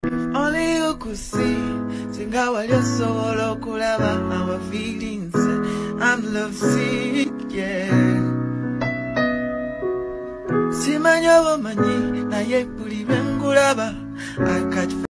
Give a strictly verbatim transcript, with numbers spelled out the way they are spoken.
Only you could see. Singa waliosobola okulaba our feelings. I'm love sick, yeah. Simanyi oba omanyi naye buli lwe nkulaba I catch